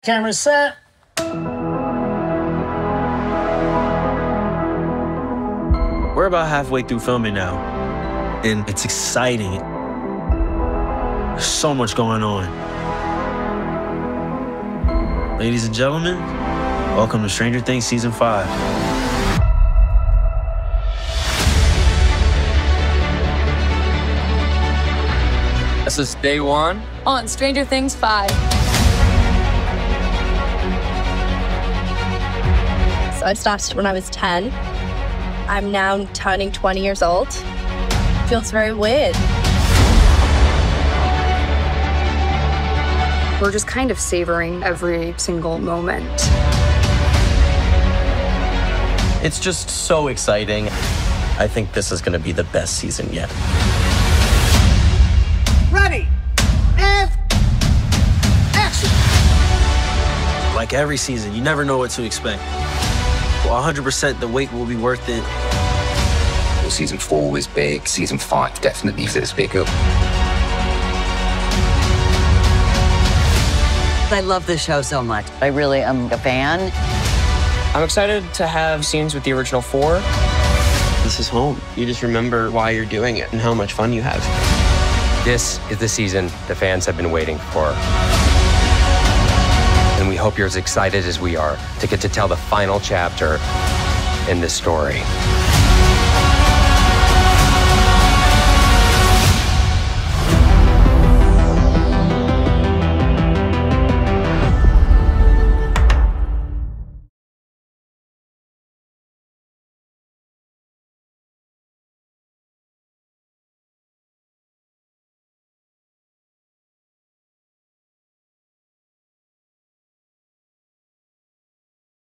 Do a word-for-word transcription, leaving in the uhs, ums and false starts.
Camera set. We're about halfway through filming now, and it's exciting. There's so much going on. Ladies and gentlemen, welcome to Stranger Things Season five. This is day one on Stranger Things five. So I started when I was ten. I'm now turning twenty years old. Feels very weird. We're just kind of savoring every single moment. It's just so exciting. I think this is going to be the best season yet. Ready, and action. Like every season, you never know what to expect. one hundred percent the wait will be worth it. Well, season four was big. Season five definitely is bigger. I love this show so much. I really am a fan. I'm excited to have scenes with the original four. This is home. You just remember why you're doing it and how much fun you have. This is the season the fans have been waiting for. And we hope you're as excited as we are to get to tell the final chapter in this story.